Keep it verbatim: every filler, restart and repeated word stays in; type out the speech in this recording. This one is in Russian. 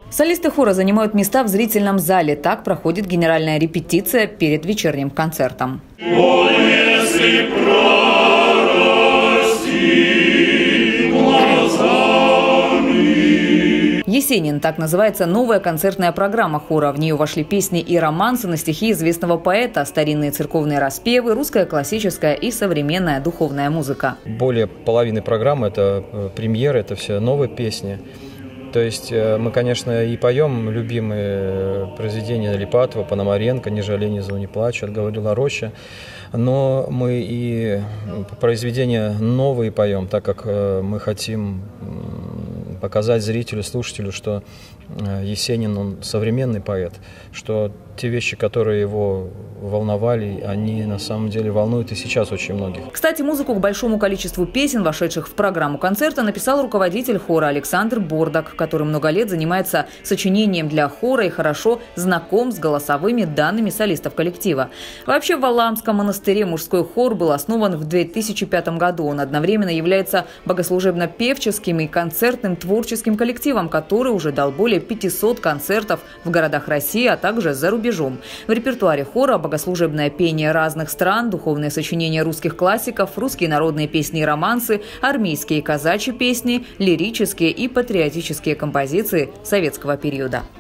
Солисты хора занимают места в зрительном зале. Так проходит генеральная репетиция перед вечерним концертом. О, если прорасти глазами. «Есенин» – так называется новая концертная программа хора. В нее вошли песни и романсы на стихи известного поэта, старинные церковные распевы, русская классическая и современная духовная музыка. Более половины программы – это премьеры, это все новые песни. То есть мы, конечно, и поем любимые произведения Липатова, Пономаренко, «Не жалей, ни злу, не плачь», «Отговорила роща», но мы и произведения новые поем, так как мы хотим показать зрителю, слушателю, что Есенин, он современный поэт, что те вещи, которые его волновали, они на самом деле волнуют и сейчас очень многих. Кстати, музыку к большому количеству песен, вошедших в программу концерта, написал руководитель хора Александр Бордак, который много лет занимается сочинением для хора и хорошо знаком с голосовыми данными солистов коллектива. Вообще, в Валаамском монастыре мужской хор был основан в две тысячи пятом году. Он одновременно является богослужебно-певческим и концертным творческим коллективом, который уже дал более пятисот концертов в городах России, а также за рубежом. В репертуаре хора богослужебное пение разных стран, духовные сочинения русских классиков, русские народные песни и романсы, армейские и казачьи песни, лирические и патриотические композиции советского периода.